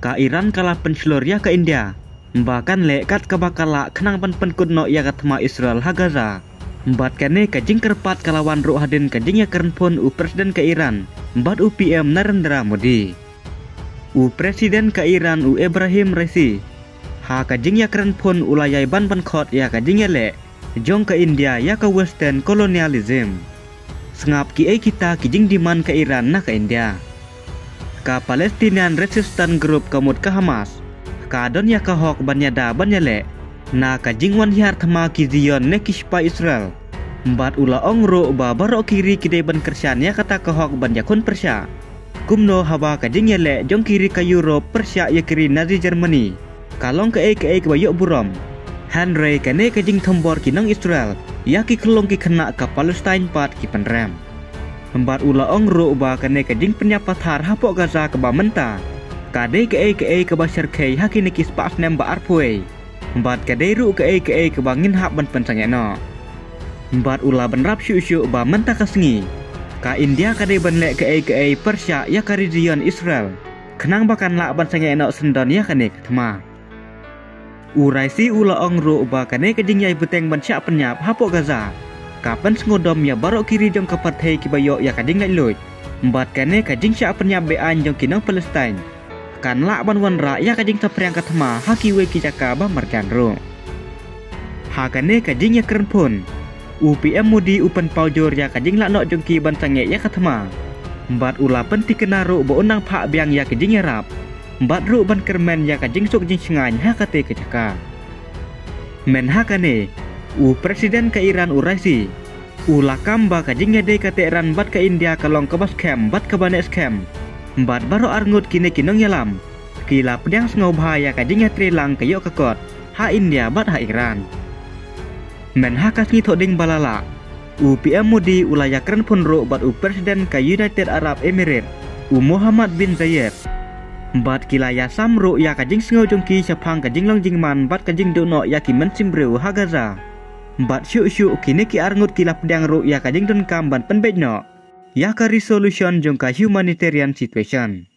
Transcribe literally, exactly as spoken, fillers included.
Ka Iran kalah pencelur ya ke India. Bahkan lekat ke bakala kenang pen penkut no ya katma Israel ha Gaza. Mbat kene kajing kerpat kalawan ru hadin kajing ya keren pun u presiden ke Iran. Mbat u P M Narendra Modi. U presiden ke Iran u Ibrahim Raisi. Ha kajing ya keren pun ulayai ban penkot ya kajing ya le. Jong ke India ya ke Western colonialism. Sengap ki ai kita kijing diman ke Iran na ke India. Ka Palestinian Resistance Group kamut ke Hamas. Ka don ya ka hok banyada banyale. Na ka jingwan hiar thama ki Zion ne kispa Israel. Mbat ula ongro ba baro kiri kide ban kersian ya kata ka hok ban yakun Persia. Kumno hawa ka jingyale jong kiri ka Europe Persia ya kiri Nazi Germany. Kalong ke ai ke ai ke bayok burom. Henry kene ka jing thombor kinang Israel. Ya ki kelong ki kena ka Palestine pat ki penrem. Mbat ula ongro ba kene ka jing penyapathar hapok Gaza ke ba menta. Kade ke ai ke ai ke ba serkei hakini ki spas nem ba arpoi. Mbat kade ru ke ai ke ai ke ba ngin hap ban pensangeno. Mbat ula ban rap syu-syu ba menta ka sengi. Ka India kade ban lek ke ai ke ai Persia ya ka region Israel. Kenang bakan lak ban sangeno sendon ya kane ketema. Uraisi ula ongro ba kane ke jing yai beteng ban syak penyap hapok Gaza. Kapan sengodom ya barok kiri jong kapathei ki bayok ya kading ngai luit. Mbat kane ka jing syak penyap be an jong kinang Palestine. Kan lak ban wan ra ya ka jing tapriang katma haki we ki jaka ba markan ro. Ha kane ka jing ya keren pun. U P M Modi upan paujor ya ka jing lak nok jong ki ban sange ya katma. Mbat ula penti kena ro bo unang phak biang ya ka jing ya rap. Mbat ru ban kermen ya ka jing sok jing sengan ha kate ke jaka. Men ha kane u presiden ke Iran u Raisi. U lakam ba ka jing ngade ka Iran bat ke India kalong ke bas kem bat ke banes kem. Mbat baro arngut kine kinong yalam. Kila pedang sengau bahaya ka jing ya trilang ke yok kekot. Ha India bat ha Iran. Men ha kasngi thoding balala. U P M Modi ulaya keren pun ro bat u presiden ke United Arab Emirates. U Muhammad bin Zayed. Mbat kila ya samro ya ka jing sengau jongki sapang ka jing long jingman bat ka jing dono ya ki mensimbreu ha Gaza. Mbat syuk-syuk kini ki arngut kila pedang ro ya ka jing don kam ban penbejno. Ya ka resolution jong ka humanitarian situation.